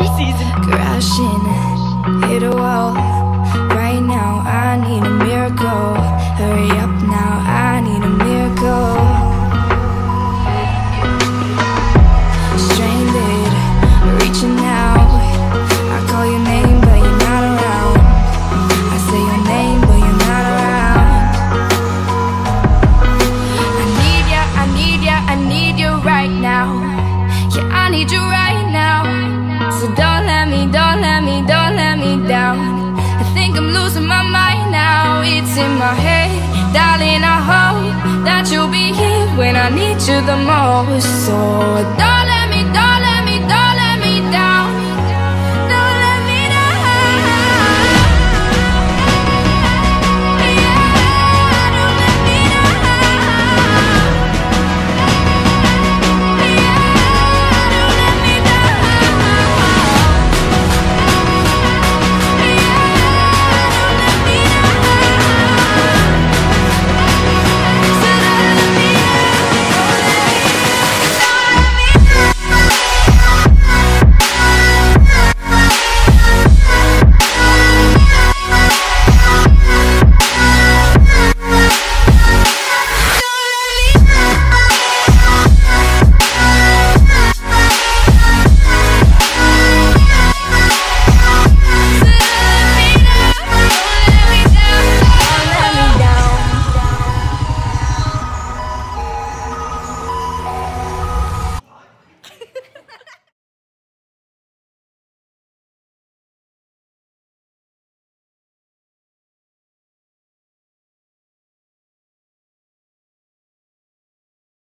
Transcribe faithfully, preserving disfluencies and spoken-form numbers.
country season. Crashing, hit a wall. Right now, I need a miracle. Hurry up now, I need a miracle. Stranded, reaching out. I call your name, but you're not around. I say your name, but you're not around. I need ya, I need ya, I need you right now. Yeah, I need you right now. So don't let me, don't let me, don't let me down. I think I'm losing my mind now. It's in my head, darling, I hope that you'll be here when I need you the most. So don't